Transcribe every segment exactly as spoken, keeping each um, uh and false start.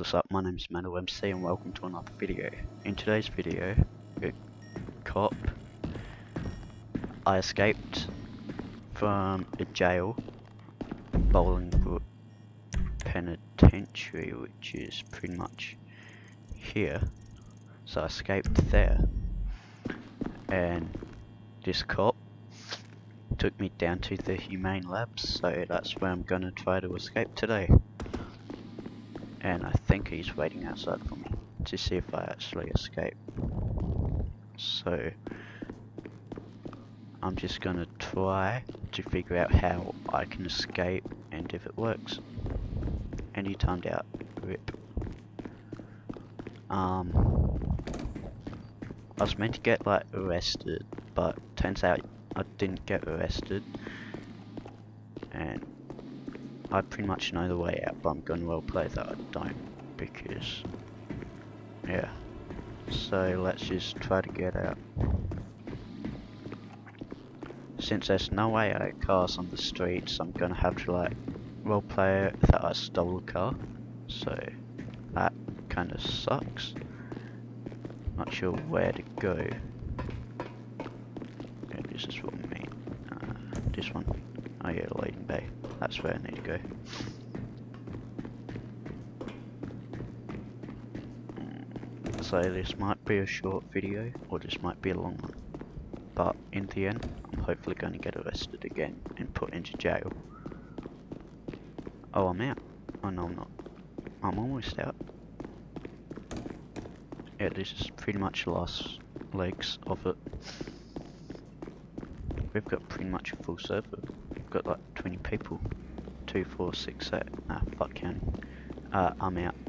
what's up, my name's Mano M C and welcome to another video. In today's video, a cop, I escaped from a jail, Bolingbrook Penitentiary, which is pretty much here. So I escaped there, and this cop took me down to the Humane labs, so that's where I'm gonna try to escape today. And I think he's waiting outside for me to see if I actually escape. So I'm just gonna try to figure out how I can escape and if it works. And he timed out. Rip. Um, I was meant to get like arrested, but turns out I didn't get arrested. And I pretty much know the way out, but I'm going to roleplay that I don't, because, yeah. So let's just try to get out. Since there's no way out of cars on the streets, I'm going to have to like roleplay that I stole a car. So that kind of sucks. Not sure where to go. Yeah, this is what I mean. Uh, this one. Oh yeah, loading bay. That's where I need to go. So this might be a short video, or this might be a long one. But in the end, I'm hopefully going to get arrested again and put into jail. Oh, I'm out. Oh no, I'm not. I'm almost out. Yeah, this is pretty much the last legs of it. We've got pretty much a full server. We've got like twenty people. Two, four, six, eight. Ah, fuck counting. Uh, I'm out.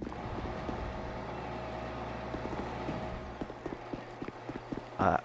Uh,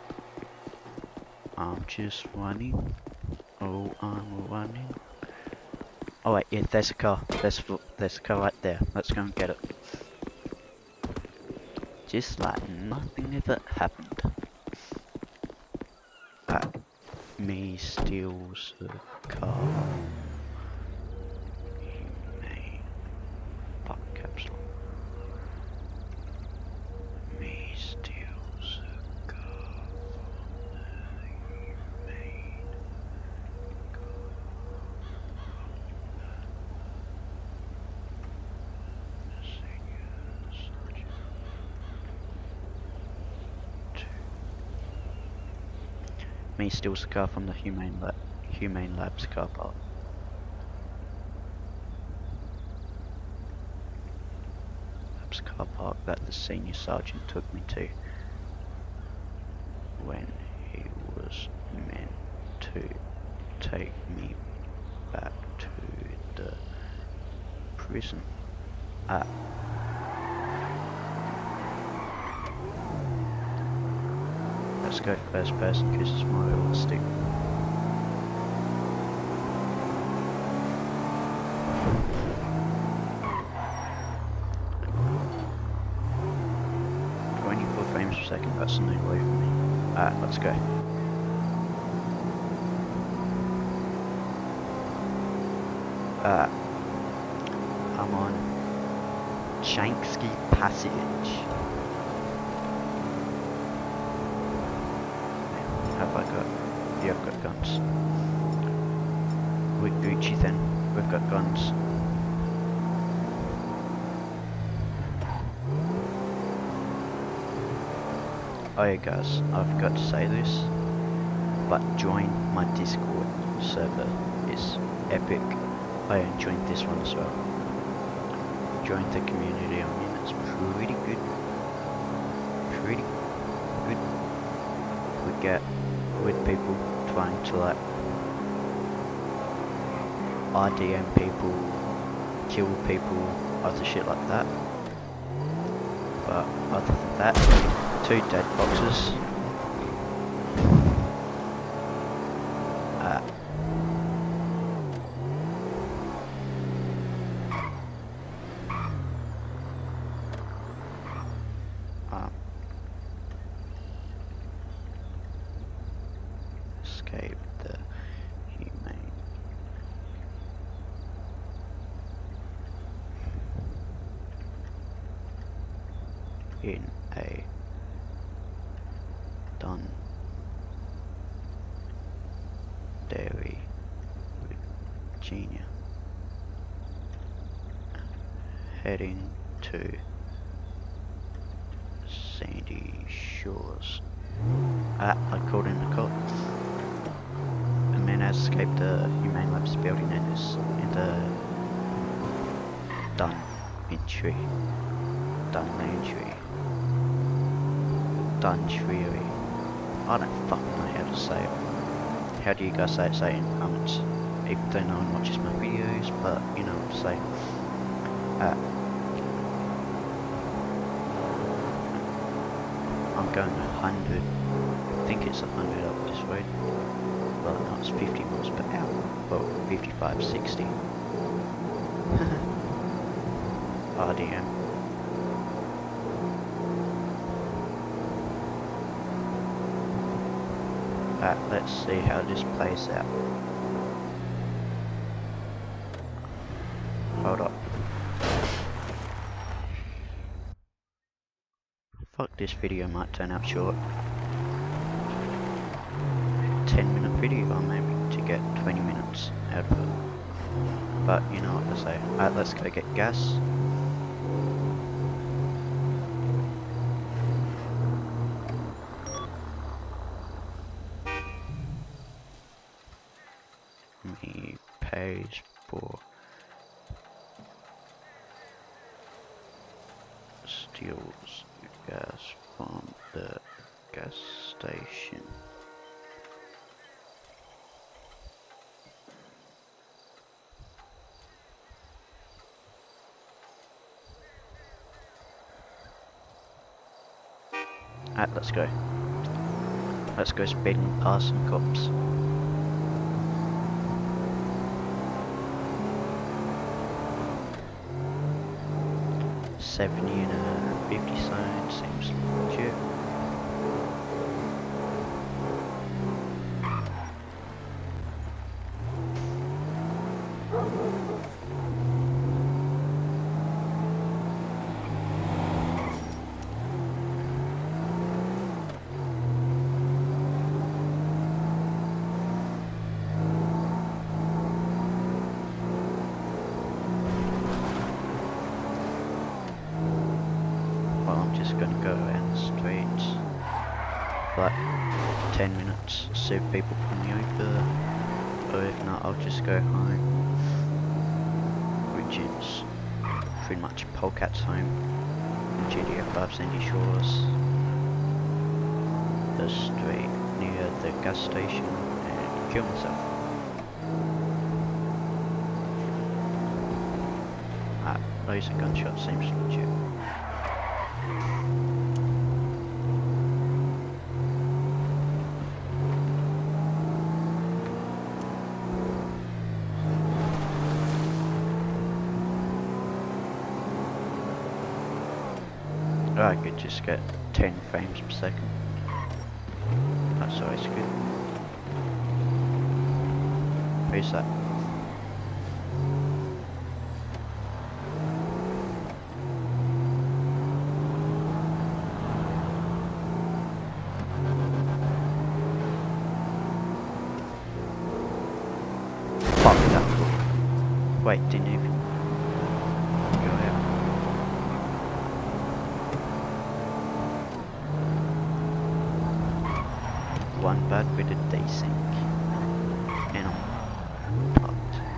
I'm just running. Oh, I'm running. Oh wait, yeah, there's a car. There's a, there's a car right there. Let's go and get it. Just like nothing ever happened. Uh, me steals a car. Humane. Fuck, caps lock. Me steals a car from the Humane. Me steals a car from the Humane Lab, Humane Labs car park. Labs car park that the senior sergeant took me to when he was meant to take me back to the prison. Ah. Let's go first person because it's more realistic. twenty-four frames per second, that's a new way for me. Alright, let's go. Alright. I'm on Shanksky Passage. Have I got? Yeah, I've got guns. With Gucci then, we've got guns. Oh yeah guys, I forgot to say this, but join my Discord server, it's epic. Oh yeah, and join this one as well. Join the community, I mean it's pretty good. Pretty good. We get with people trying to like R D M people, kill people, other shit like that. But other than that, two dead boxes. Uh, um, escape the Humane. in a done dairy Virginia, heading to Sandy Shores. Ah, I called in the cop. A man has escaped the Humane Labs building and is in the Dun entry. Dun entry. Dun tree. I don't fucking know how to say it. How do you guys say it? Say it in comments. Even though no one watches my videos, but you know what I'm saying. Uh, I'm going one hundred. I think it's one hundred up this way. Well, no, it's fifty miles per hour. Well, fifty-five, sixty. R D M. Alright, let's see how this plays out. Hold up. Fuck, this video might turn out short. ten minute video, I'm aiming to get twenty minutes out of it. But you know what to say. Alright, let's go get gas. He pays for steals gas from the gas station. Alright, let's go. Let's go speeding past some cops. seventy and a fifty sign seems legit. Gonna go around the streets for like ten minutes, see if people pull me over, or if not I'll just go home, which is pretty much Polecat's home in G T A five Sandy Shores, the street near the gas station, and kill myself. Ah, laser gunshot seems legit. I could just get ten frames per second. That's always good. Where's that? Fuck that. Wait, didn't even go out. One bad with a desync, and I'm fucked.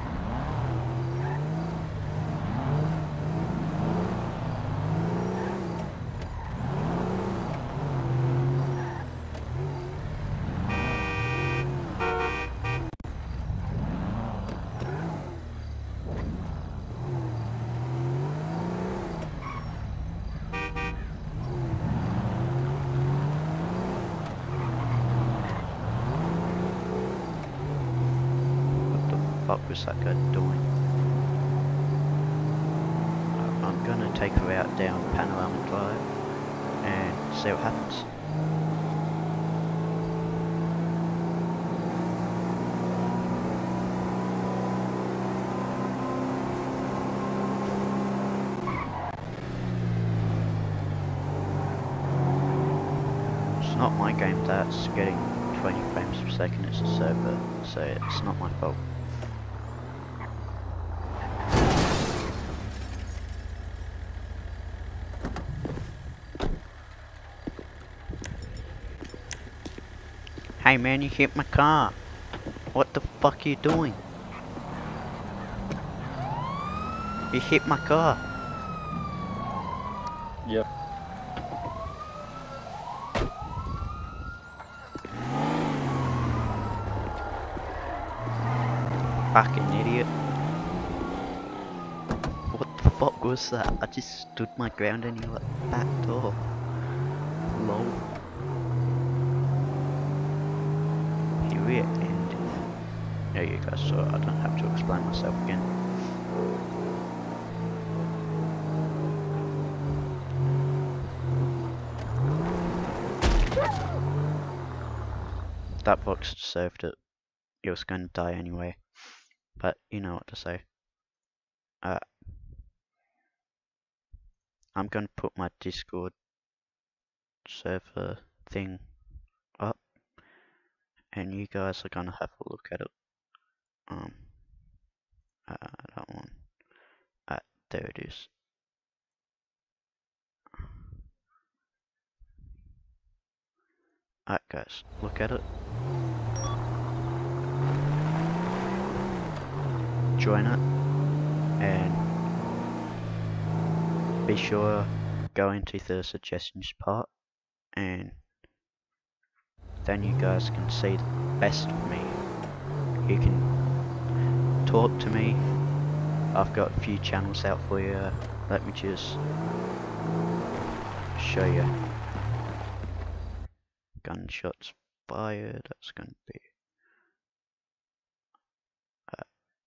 What was that guy doing? I'm gonna take her out down Panorama Drive and see what happens. not my game that's getting twenty frames per second, it's the server, so it's not my fault. Hey man, you hit my car! What the fuck are you doing? You hit my car! Yep. Fucking idiot. What the fuck was that? I just stood my ground and you like backed off. Lol. Here it ended. There you go, so I don't have to explain myself again. That box deserved it. It was going to die anyway. But you know what to say. Uh, I'm going to put my Discord server thing up. And you guys are going to have a look at it. Um, uh, that one. Uh, there it is. Alright guys, look at it. Join it. And be sure go into the suggestions part. And then you guys can see the best of me. You can talk to me. I've got a few channels out for you. Let me just show you. Gunshots fired. That's going to be. Uh,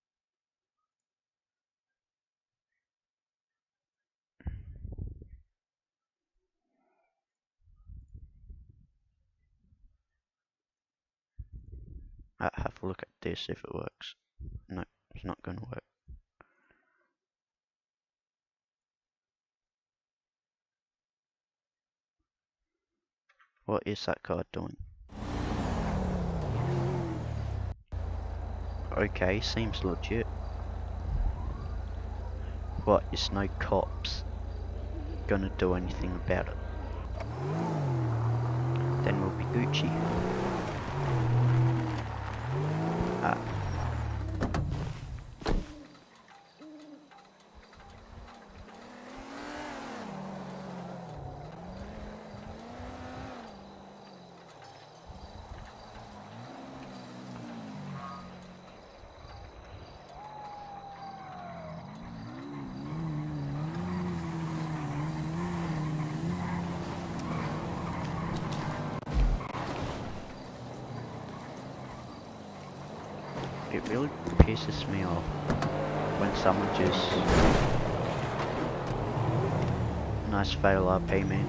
uh, have a look at this if it works. No, it's not going to work. What is that card doing? Okay, seems legit. What, is no cops gonna do anything about it? Then we'll be Gucci. Ah. It really pisses me off when someone just... Nice fail R P, man.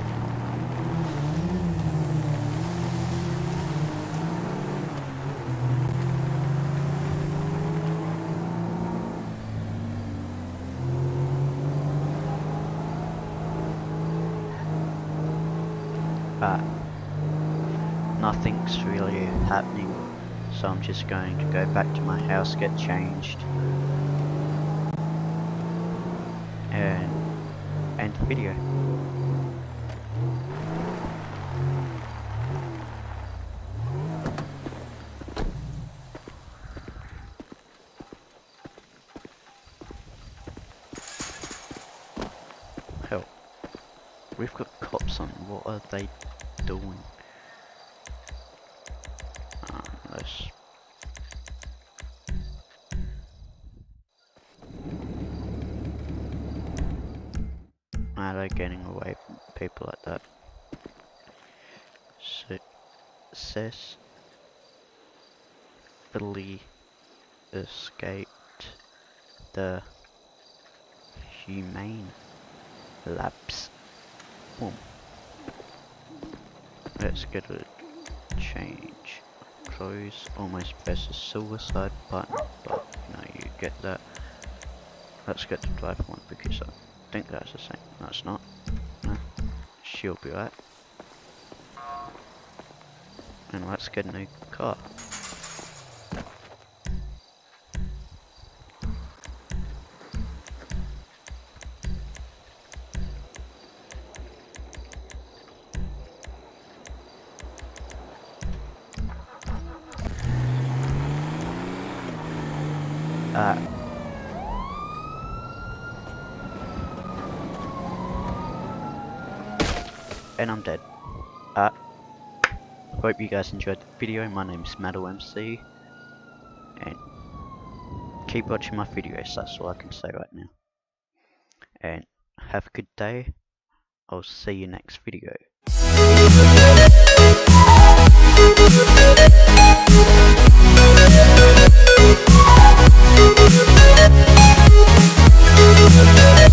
But nothing's really happening. So I'm just going to go back to my house, get changed, and end the video. Hell, we've got cops on, what are they doing? Um, let's Are they getting away from people like that? Successfully escaped the Humane labs. Boom. Let's get a change. Close. Almost press the suicide button, but you know, you get that. Let's get the driver one because I think that's the same. No, it's not. No. She'll be right. And let's get a new car. Uh, and I'm dead. Uh, hope you guys enjoyed the video. My name's Maddo M C, and keep watching my videos, that's all I can say right now. And have a good day. I'll see you next video. We'll be right back.